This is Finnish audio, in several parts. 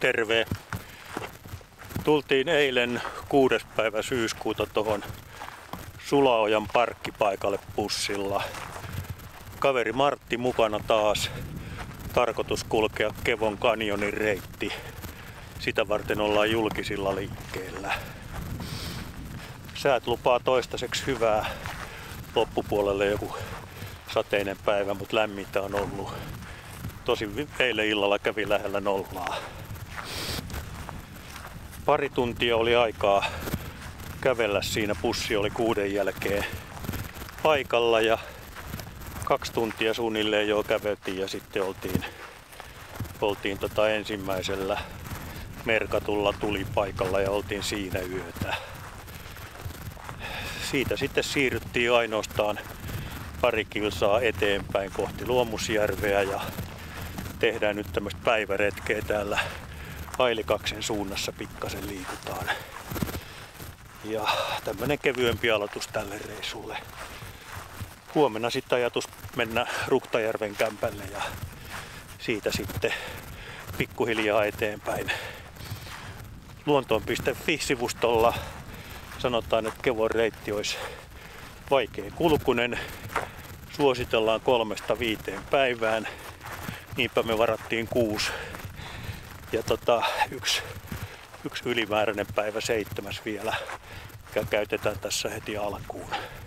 Terve. Tultiin eilen 6. päivä syyskuuta tuohon Sulaojan parkkipaikalle bussilla. Kaveri Martti mukana taas. Tarkoitus kulkea Kevon kanjonin reitti. Sitä varten ollaan julkisilla liikkeellä. Säät lupaa toistaiseksi hyvää. Loppupuolelle joku sateinen päivä, mutta lämmintä on ollut. Tosin eilen illalla kävi lähellä nollaa. Pari tuntia oli aikaa kävellä siinä. Bussi oli 6 jälkeen paikalla ja 2 tuntia suunnilleen jo käveltiin ja sitten oltiin ensimmäisellä merkatulla tulipaikalla ja oltiin siinä yötä. Siitä sitten siirryttiin ainoastaan pari kilsaa eteenpäin kohti Luomusjärveä ja tehdään nyt tämmöistä päiväretkeä täällä Ailikaksen suunnassa, pikkasen liikutaan. Ja tämmönen kevyempi aloitus tälle reissulle. Huomenna sitten ajatus mennä Ruhtajärven kämpälle ja siitä sitten pikkuhiljaa eteenpäin. Luontoon.fi-sivustolla sanotaan, että Kevon reitti olisi vaikea kulkunen. Suositellaan 3-5 päivään. Niinpä me varattiin 6. Ja yksi ylimääräinen päivä 7 vielä, mikä käytetään tässä heti alkuun.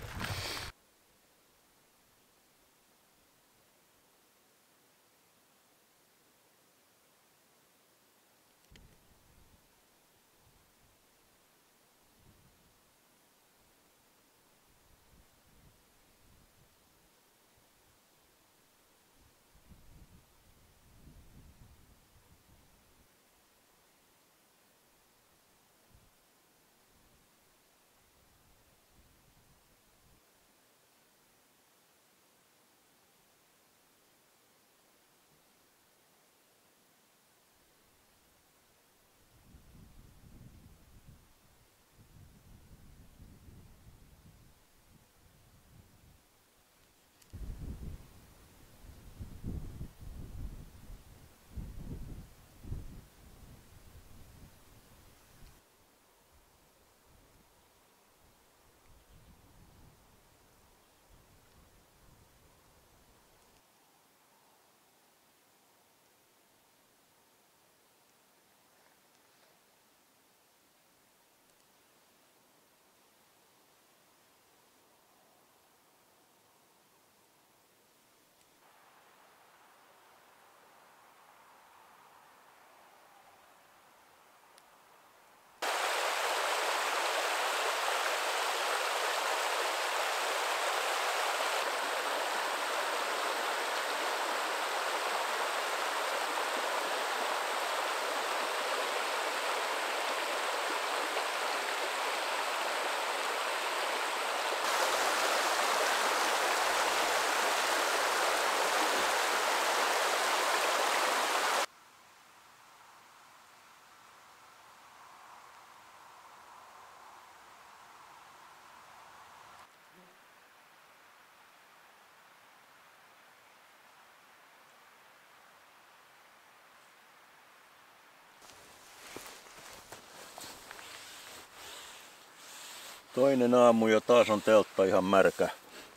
Toinen aamu ja taas on teltta ihan märkä.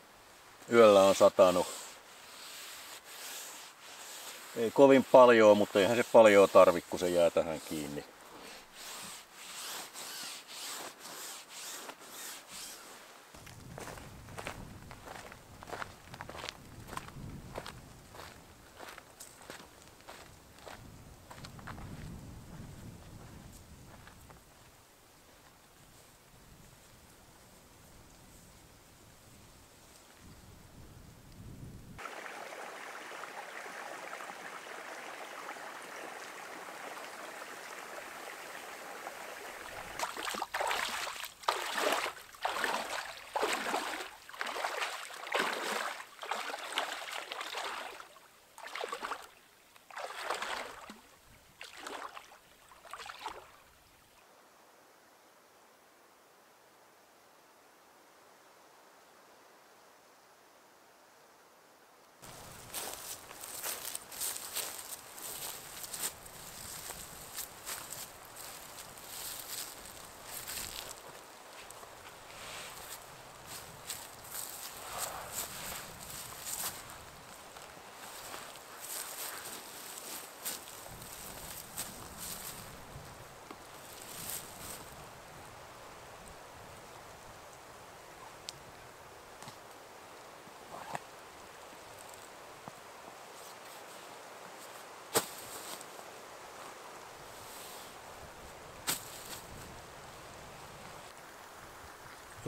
Yöllä on satanut. Ei kovin paljon, mutta eihän se paljon tarvi, kun se jää tähän kiinni.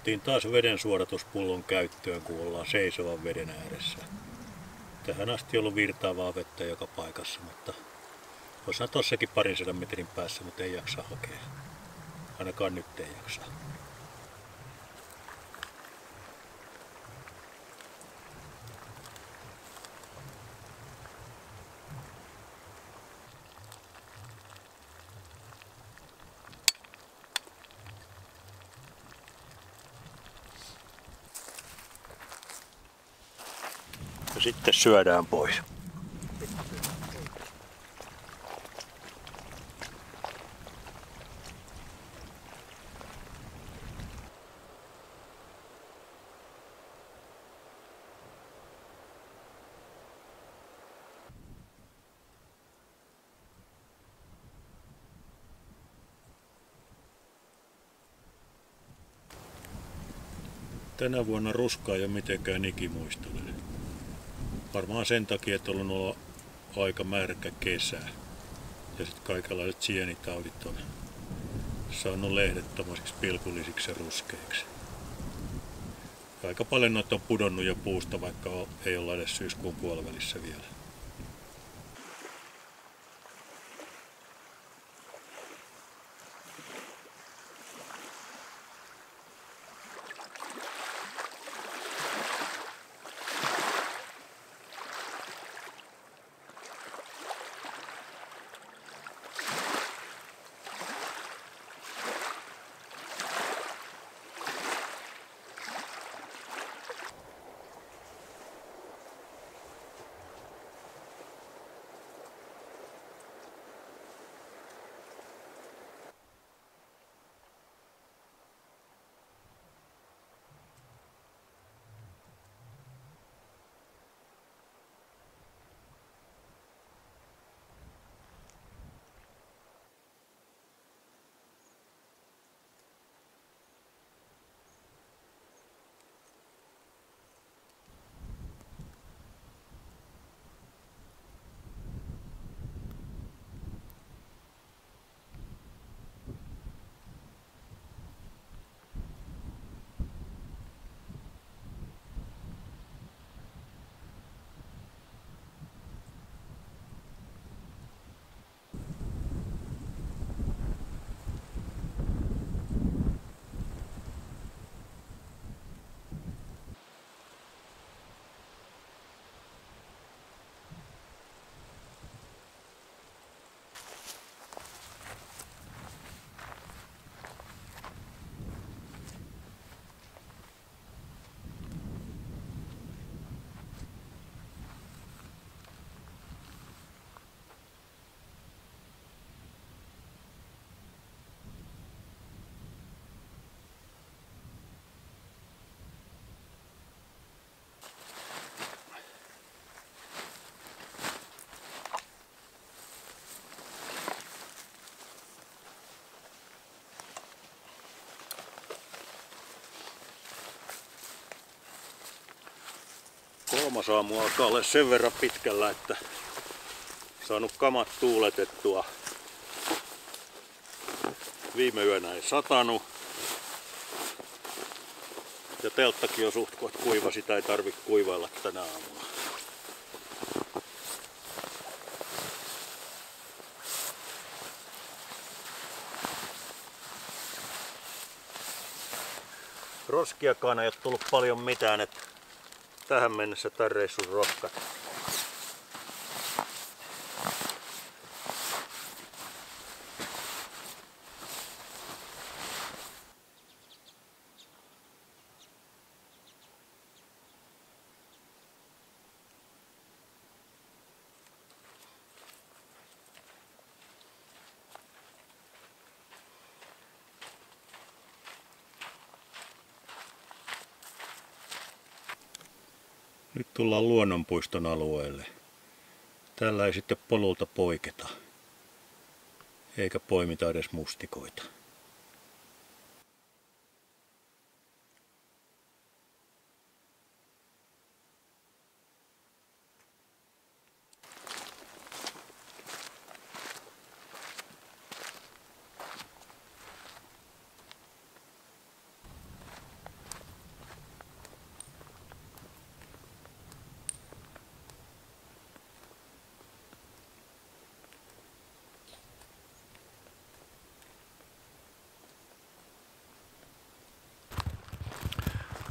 Otin taas vedensuodatuspullon käyttöön, kun ollaan seisovan veden ääressä. Tähän asti on ollut virtaavaa vettä joka paikassa, mutta olisihan tossakin 200 metrin päässä, mutta ei jaksa hakea. Ainakaan nyt ei jaksa. Ja sitten syödään pois. Tänä vuonna ruskaa ei ole mitenkään ikimuistoinen. Varmaan sen takia, että on ollut aika märkä kesä. Ja sitten kaikenlaiset sienitaudit on saanut lehdet tommosiksi pilkullisiksi ja ruskeiksi. Ja aika paljon noita on pudonnut jo puusta, vaikka ei olla edes syyskuun puolivälissä vielä. Kolmas aamu alkaa olla sen verran pitkällä, että saanut kamat tuuletettua. Viime yönä ei satanut. Ja telttakin on suht koht kuiva, sitä ei tarvitse kuivailla tänä aamuna. Roskiakaan ei ole tullut paljon mitään, että tähän mennessä tämän reissun roskat. Nyt tullaan luonnonpuiston alueelle. Täällä ei sitten polulta poiketa, eikä poimita edes mustikoita.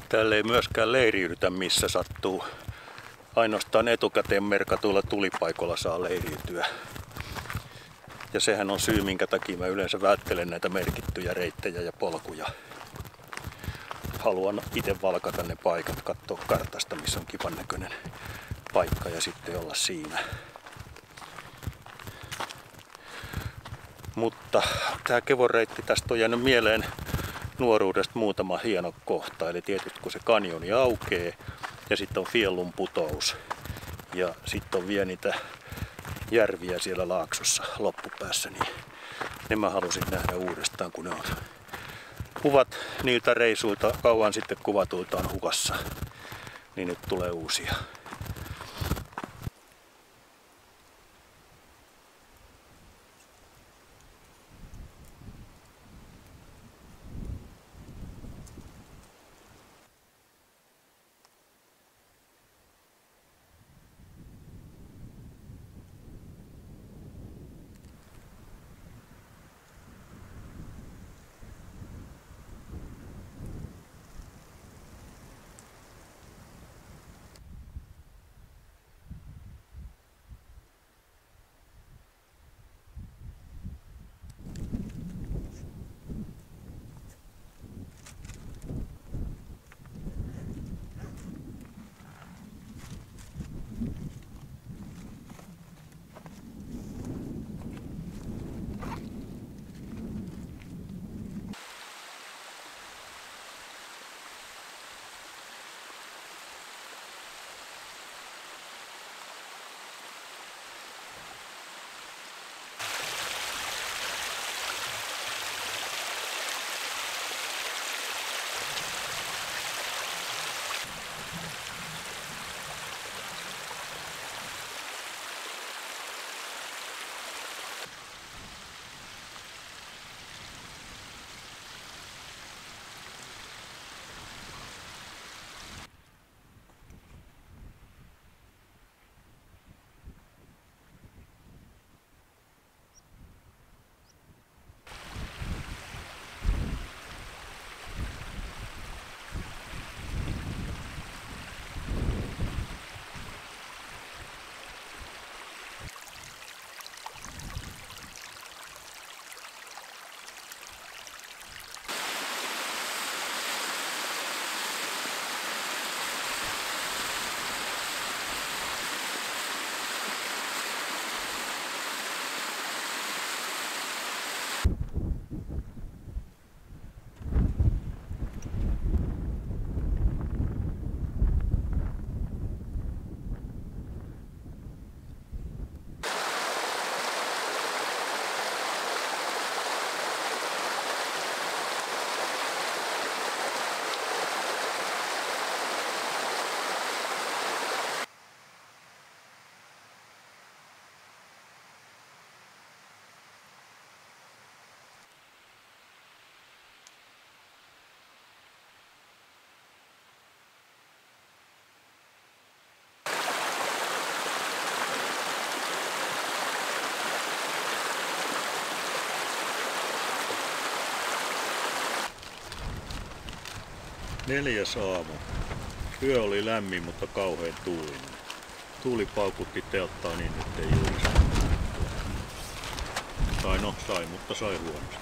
Täällä ei myöskään leiriydytä missä sattuu. Ainoastaan etukäteen merkatuilla tulipaikoilla saa leiriytyä. Ja sehän on syy, minkä takia mä yleensä välttelen näitä merkittyjä reittejä ja polkuja. Haluan itse valkata ne paikat, katsoa kartasta, missä on kivan näköinen paikka ja sitten olla siinä. Mutta tää Kevon reitti, tästä on jäänyt mieleen nuoruudesta muutama hieno kohta. Eli tietysti kun se kanjoni aukee ja sitten on Fiellun putous ja sitten on vielä niitä järviä siellä laaksossa loppupäässä, niin ne mä halusin nähdä uudestaan, kun ne on kuvat niiltä reisuilta kauan sitten kuvatuilta on hukassa, niin nyt tulee uusia. Neljäs aamu. Yö oli lämmin, mutta kauhean tuulinen. Tuuli paukutti telttaa niin, ettei juurista. Sai, mutta sai huonosti.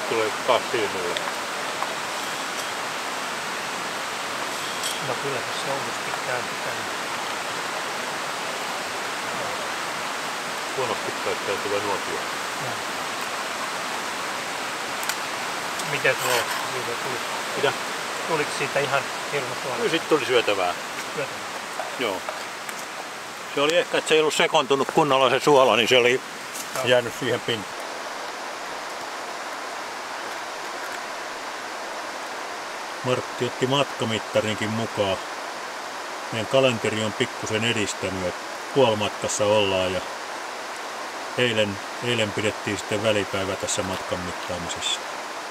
tulee taas silmille. No kyllä tässä oudosti kääntytään. Huonosti käyttäytyvä nuotio. No. Miten sulla siitä tuli? Mitä? Tuliko siitä ihan hirveästi? Kyllä sit tuli syötävää. Joo. Se oli ehkä, että se ei ollut sekoontunut kunnolla se suola, niin se oli jäänyt siihen pintaan. Martti otti matkamittarinkin mukaan. Meidän kalenteri on pikkusen edistänyt, että puolimatkassa ollaan ja eilen pidettiin sitten välipäivä tässä matkan mittaamisessa.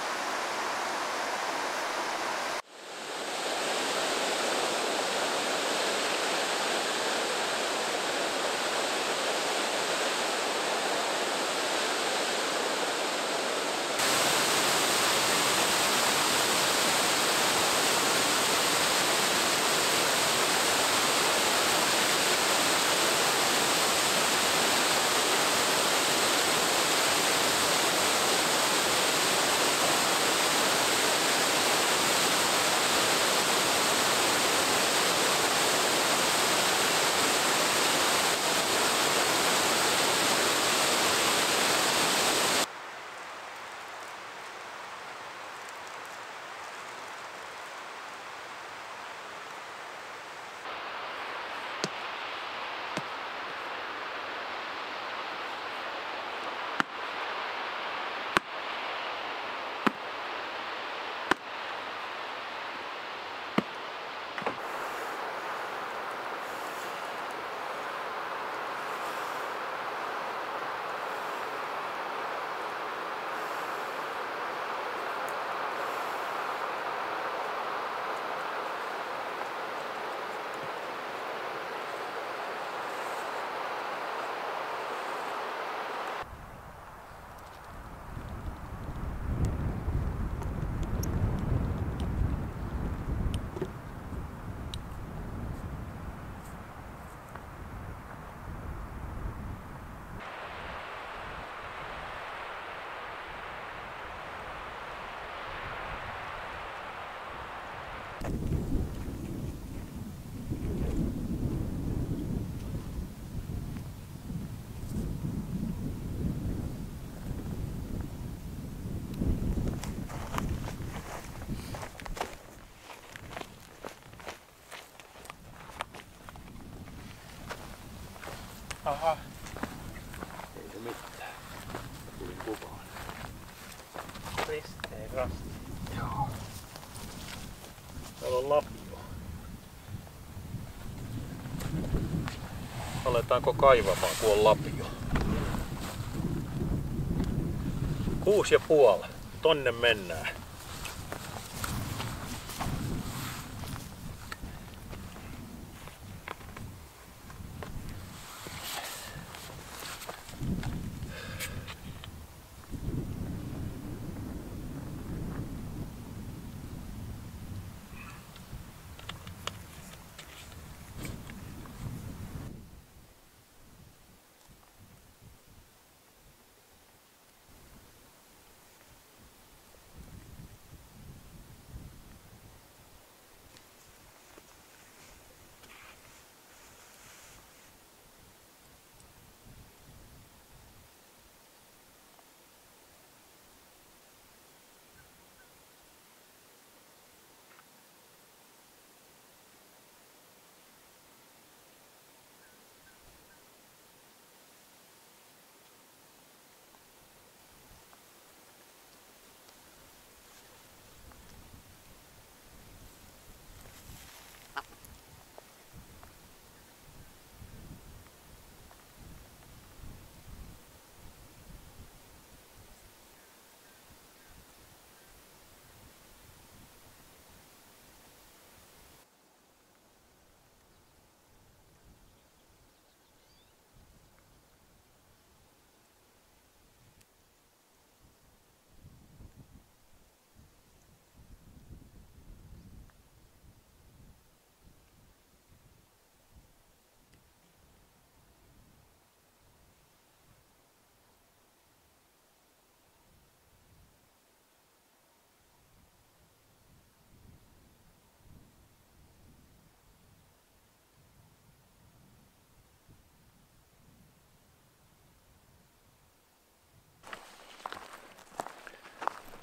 Aha. Ei se mitään. Tulin kuvaan. Risteen rasti. Joo. Täällä on lapio. Aletaanko kaivamaan, kun on lapio? 6,5. Tonne mennään.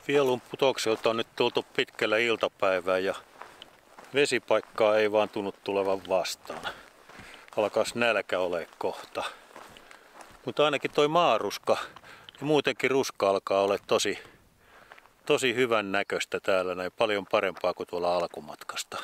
Vielun putokselta on nyt tultu pitkällä iltapäivää ja vesipaikkaa ei vaan tunnu tulevan vastaan. Alkaas nälkä ole kohta. Mutta ainakin toi maaruska ja muutenkin ruska alkaa olla tosi hyvän näköistä täällä, näin paljon parempaa kuin tuolla alkumatkasta.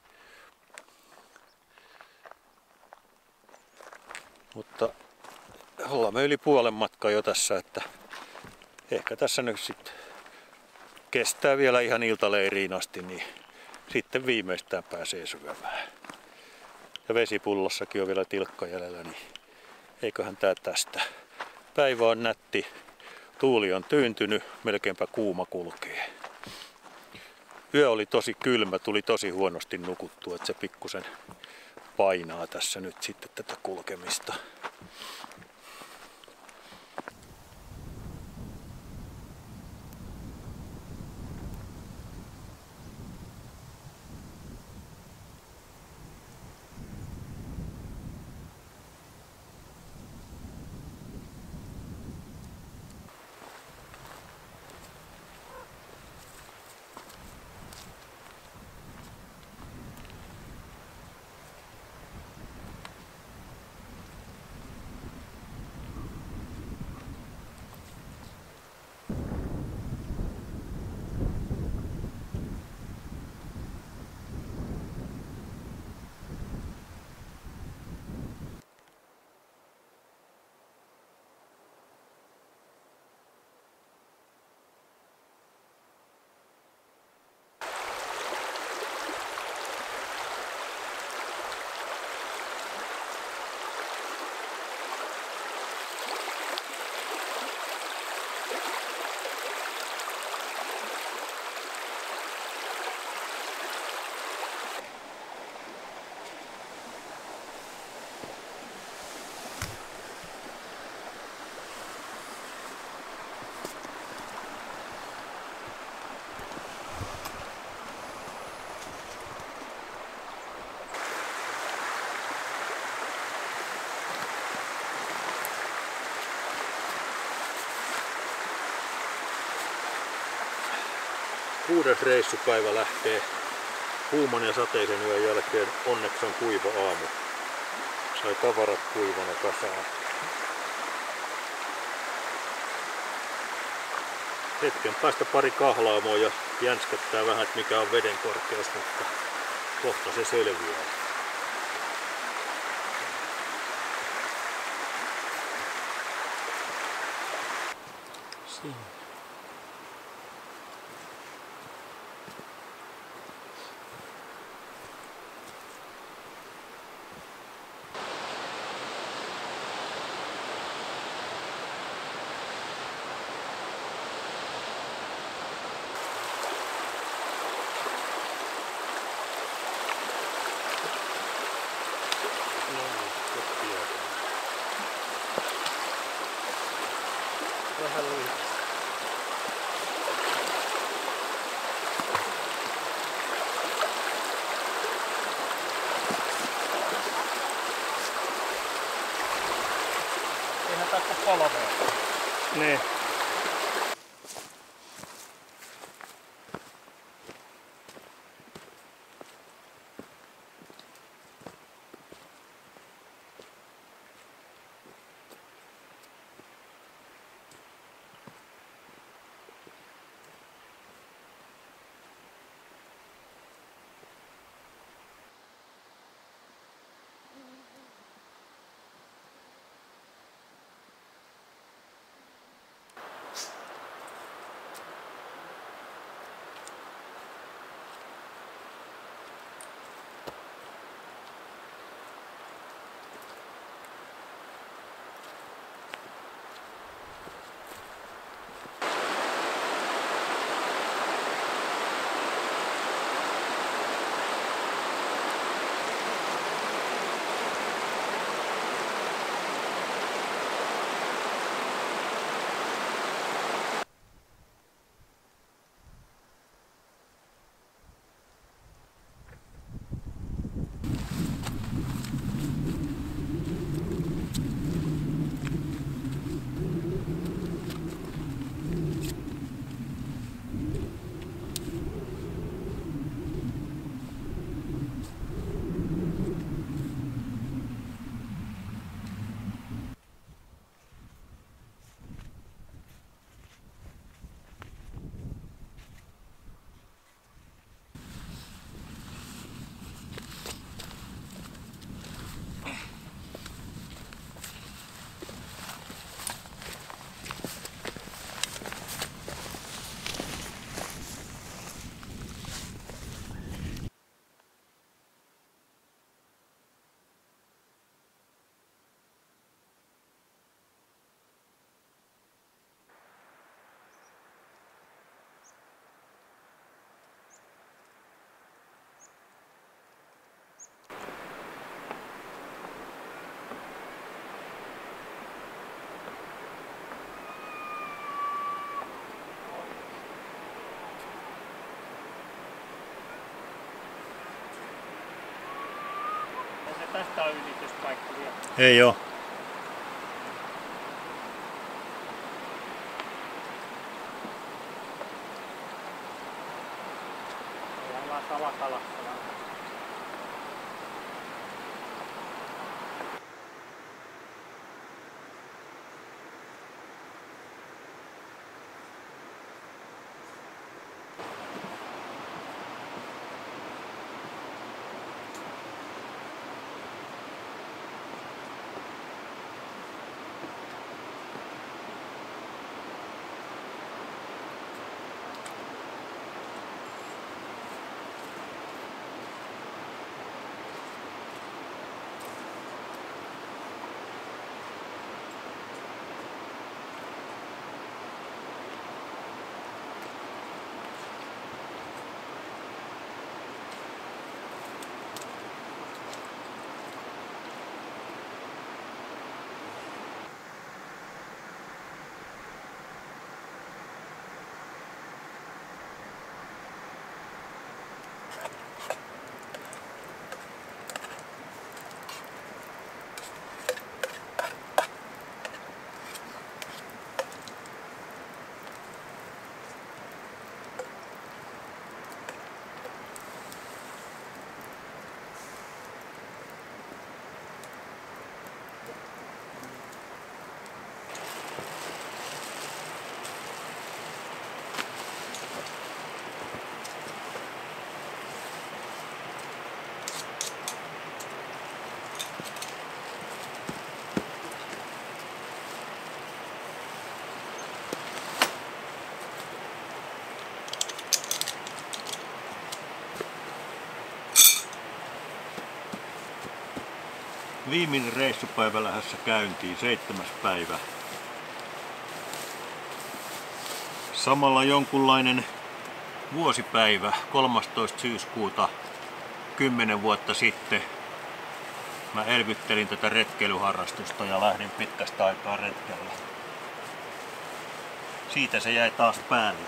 Mutta ollaan me yli puolen matkaa jo tässä, että ehkä tässä nyt sitten kestää vielä ihan iltaleiriin asti, niin sitten viimeistään pääsee syömään. Ja vesipullossakin on vielä tilkka jäljellä, niin eiköhän tää tästä. Päivä on nätti, tuuli on tyyntynyt, melkeinpä kuuma kulkee. Yö oli tosi kylmä, tuli tosi huonosti nukuttua, että se pikkusen painaa tässä nyt sitten tätä kulkemista. Kuudes reissupäivä lähtee kuuman ja sateisen yön jälkeen. Onneksi on kuiva aamu. Sai tavarat kuivana kasaan. Hetken päästä pari kahlaamoa ja jänskättää vähän, että mikä on veden korkeus, mutta kohta se selviää. Siinä. Vähän liikaa. Eihän tää ole polvea. Niin. tästä on ylityspaikka vielä. Ei oo. Ollaan salakalassa. Viimeinen reissupäivä lähdössä käyntiin, 7. päivä. Samalla jonkunlainen vuosipäivä, 13. syyskuuta 10 vuotta sitten. Mä elvyttelin tätä retkeilyharrastusta ja lähdin pitkästä aikaa retkellä. Siitä se jäi taas päälle.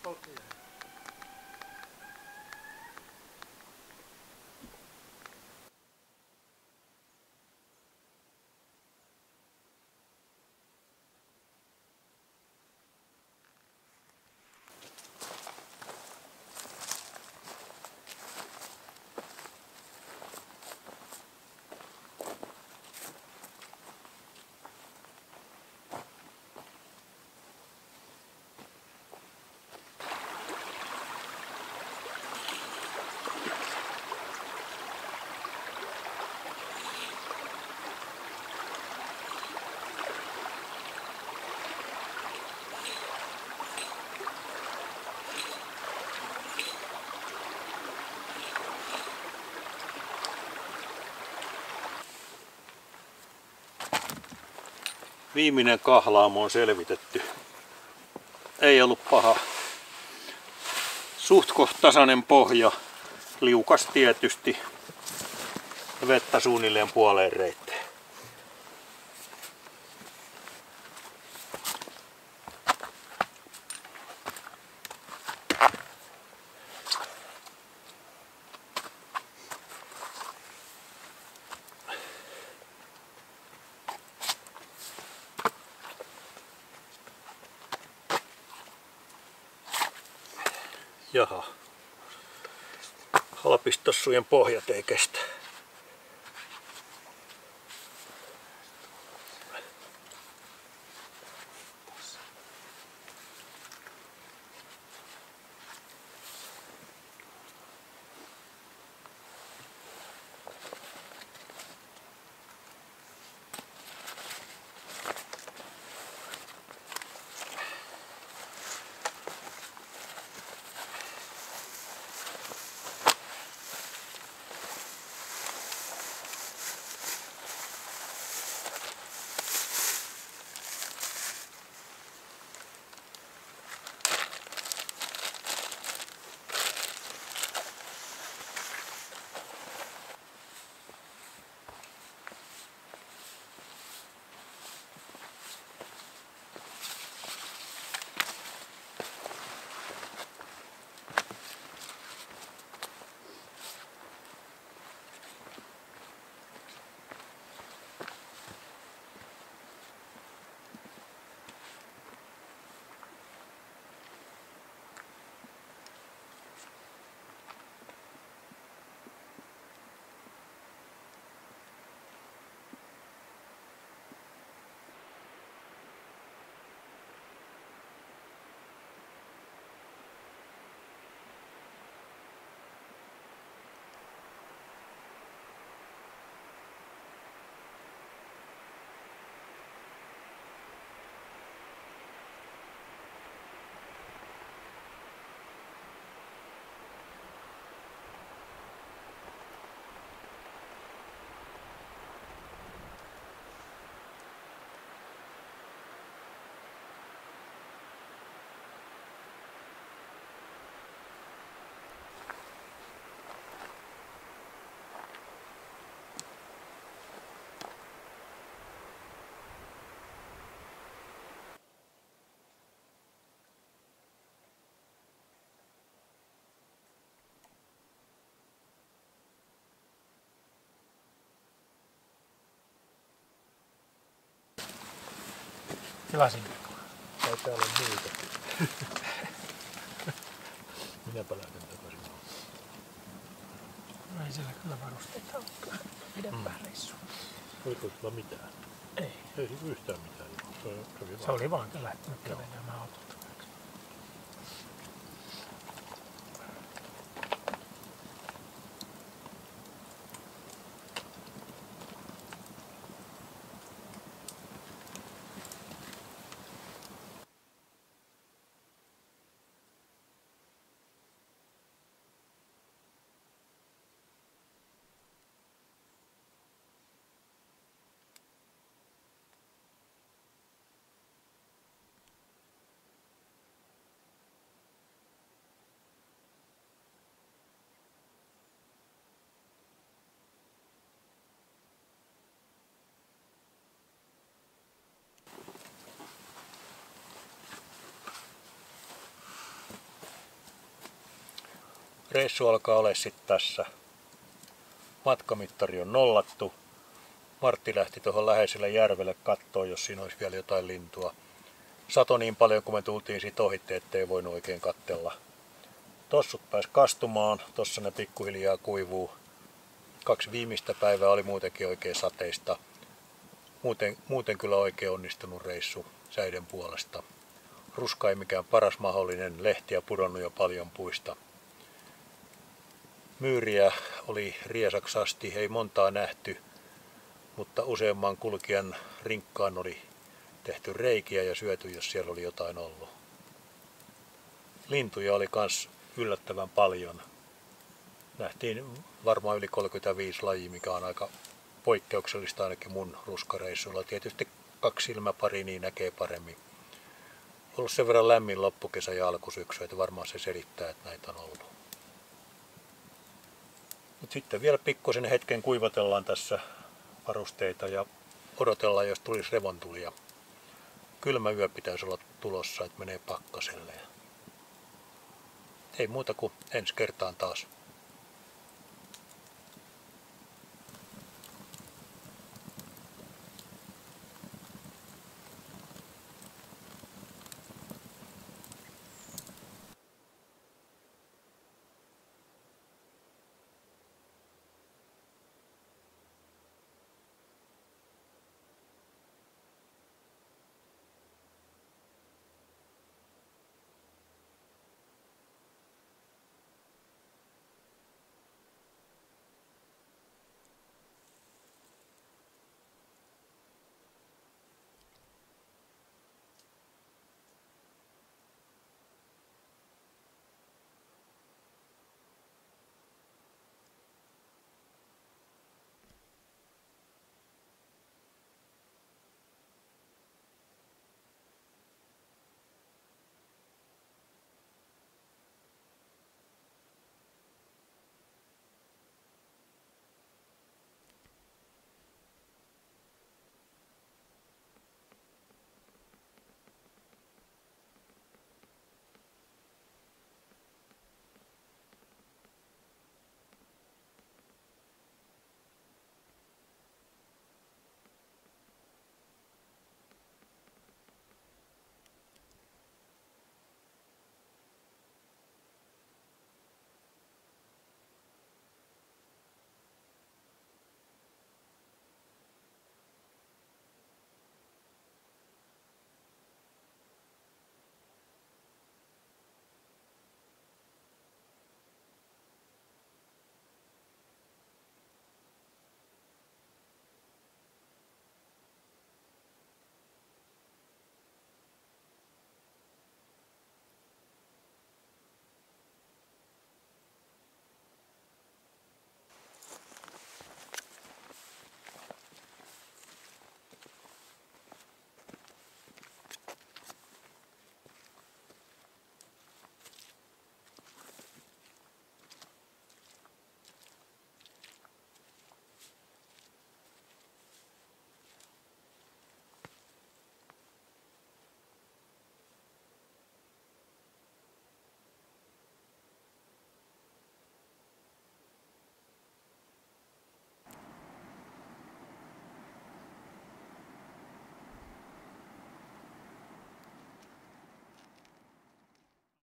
tosiaan. Viimeinen kahlaamo on selvitetty. Ei ollut paha. Suhtkoht tasainen pohja. Liukas tietysti. Vettä suunnilleen puoleen reitteen. Jaha. Halpistossujen pohjat ei kestä. Tilasinko? Tai täällä on muita. Minäpä lähden takaisin. No ei siellä kyllä varusteita ole. Pidempää reissua. Oliko sulla mitään? Ei. Ei yhtään mitään. Se oli vaan lähtenyt kävelemään autolta. Reissu alkaa olla sitten tässä. Matkamittari on nollattu. Martti lähti tuohon läheiselle järvelle kattoo, jos siinä olisi vielä jotain lintua. Sato niin paljon, kun me tultiin siitä ohitte, ettei voinut oikein katsella. Tossut pääsi kastumaan, tossa ne pikkuhiljaa kuivuu. 2 viimeistä päivää oli muutenkin oikein sateista. Muuten kyllä oikein onnistunut reissu säiden puolesta. Ruska ei mikään paras mahdollinen, lehtiä pudonnut jo paljon puista. Myyriä oli riesaksi asti, ei montaa nähty, mutta useamman kulkijan rinkkaan oli tehty reikiä ja syöty, jos siellä oli jotain ollut. Lintuja oli kans yllättävän paljon. Nähtiin varmaan yli 35 lajia, mikä on aika poikkeuksellista ainakin mun ruskareissulla. Tietysti 2 silmäpari niin näkee paremmin. Ollut sen verran lämmin loppukesä ja alkusyksy, että varmaan se selittää, että näitä on ollut. Mut sitten vielä pikkuisen hetken kuivatellaan tässä varusteita ja odotellaan, jos tulisi revontulia. Kylmä yö pitäisi olla tulossa, että menee pakkaselle. Ei muuta kuin ensi kertaan taas.